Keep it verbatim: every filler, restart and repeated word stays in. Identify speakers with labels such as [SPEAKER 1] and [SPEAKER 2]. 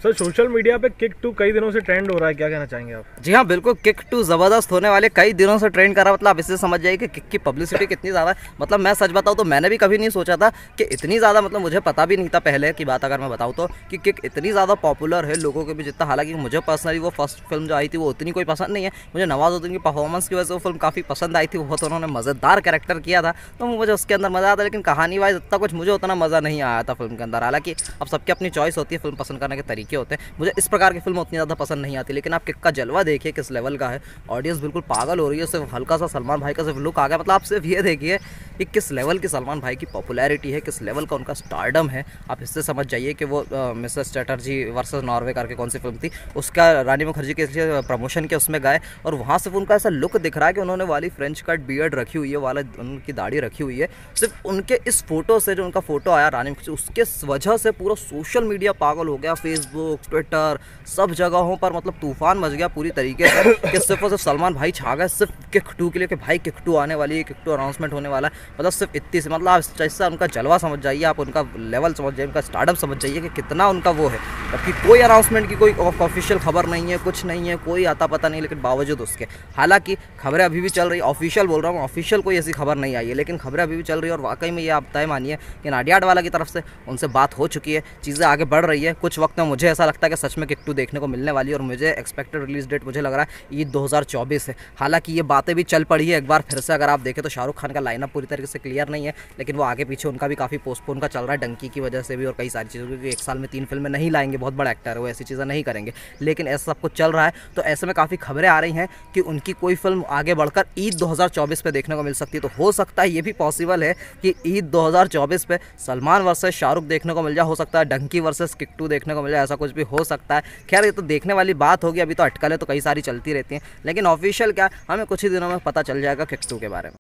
[SPEAKER 1] Sir social media पे किक टू कई दिनों से ट्रेंड हो रहा है, क्या कहना चाहेंगे आप?
[SPEAKER 2] जी हाँ बिल्कुल, किक टू ज़बरदस्त होने वाले कई दिनों से ट्रेंड कर रहा है। मतलब आप इससे समझ जाइए कि किक की पब्लिसिटी कितनी ज़्यादा है। मतलब मैं सच बताऊँ तो मैंने भी कभी नहीं सोचा था कि इतनी ज़्यादा, मतलब मुझे पता भी नहीं था पहले की बात अगर मैं बताऊँ तो, कि किक इतनी ज़्यादा पॉपुलर है लोगों के भी जितना। हालांकि मुझे पर्सनली वो फर्स्ट फिल्म जो आई थी वो उतनी कोई पसंद नहीं है। मुझे नवाजुद्दीन की परफॉर्मेंस की वजह से वो फिल्म काफ़ी पसंद आई थी। बहुत उन्होंने मज़ेदार कैरेक्टर किया था तो मुझे उसके अंदर मज़ा आता, लेकिन कहानी वाइज इतना कुछ मुझे उतना मज़ा नहीं आया था फिल्म के अंदर। हालांकि अब सबकी अपनी चॉइस होती है, फिल्म पसंद करने के तरीके होते हैं। मुझे इस प्रकार की फिल्म उतनी ज़्यादा पसंद नहीं आती, लेकिन आप किक का जलवा देखिए किस लेवल का है। ऑडियंस बिल्कुल पागल हो रही है। सिर्फ हल्का सा सलमान भाई का सिर्फ लुक आ गया, मतलब आप सिर्फ ये देखिए कि किस लेवल की सलमान भाई की पॉपुलैरिटी है, किस लेवल का उनका स्टारडम है। आप इससे समझ जाइए कि वो मिसेस चैटर्जी वर्सेस नॉर्वे करके कौन सी फिल्म थी, उसका रानी मुखर्जी के लिए प्रमोशन के उसमें गए और वहाँ से उनका ऐसा लुक दिख रहा है कि उन्होंने वाली फ्रेंच कट बियर्ड रखी हुई है, वाला उनकी दाढ़ी रखी हुई है। सिर्फ उनके इस फोटो से, जो उनका फोटो आया रानी मुखर्जी, उसके वजह से पूरा सोशल मीडिया पागल हो गया। फेसबुक, ट्विटर, सब जगहों पर मतलब तूफान मच गया पूरी तरीके से कि सिर्फ और सिर्फ सलमान भाई छा गए सिर्फ किक टू के लिए कि भाई किक टू आने वाली है, किक टू अनाउंसमेंट होने वाला है। मतलब सिर्फ इतनी से, मतलब आप जैसा उनका जलवा समझ जाइए, आप उनका लेवल समझ जाइए, उनका स्टार्टअप समझ जाइए कि कितना उनका वो है। जबकि कोई अनाउंसमेंट की कोई ऑफिशियल खबर नहीं है, कुछ नहीं है, कोई आता पता नहीं, लेकिन बावजूद उसके, हालांकि खबरें अभी भी चल रही है। ऑफिशियल बोल रहा हूँ, ऑफिशियल कोई ऐसी खबर नहीं आई है, लेकिन खबरें अभी भी चल रही है। और वाकई में ये आप तय मानिए कि नाडियाड वाला की तरफ से उनसे बात हो चुकी है, चीज़ें आगे बढ़ रही है। कुछ वक्त में मुझे ऐसा लगता है कि सच में किक टू देखने को मिलने वाली है और मुझे एक्सपेक्टेड रिलीज डेट मुझे लग रहा है ईद दो हज़ार चौबीस है। हालांकि ये बातें भी चल पड़ी है एक बार फिर से। अगर आप देखें तो शाहरुख खान का लाइनअप पूरी तरीके से क्लियर नहीं है, लेकिन वो आगे पीछे उनका भी काफ़ी पोस्टपोन का चल रहा है, डंकी की वजह से भी और कई सारी चीज़ों, क्योंकि एक साल में तीन फिल्में नहीं लाएंगे, बहुत बड़ा एक्टर है वो, ऐसी चीज़ें नहीं करेंगे। लेकिन ऐसा सब कुछ चल रहा है, तो ऐसे में काफ़ी खबरें आ रही हैं कि उनकी कोई फिल्म आगे बढ़कर ईद दो हज़ार चौबीस पे देखने को मिल सकती है। तो हो सकता है ये भी पॉसिबल है कि ईद दो हज़ार चौबीस पे सलमान वर्सेस शाहरुख देखने को मिल जाए, हो सकता है डंकी वर्सेस किक टू देखने को मिल जाए, ऐसा कुछ भी हो सकता है। खैर ये तो देखने वाली बात होगी, अभी तो अटकलें तो कई सारी चलती रहती हैं, लेकिन ऑफिशियल क्या, हमें कुछ ही दिनों में पता चल जाएगा किक टू के बारे में।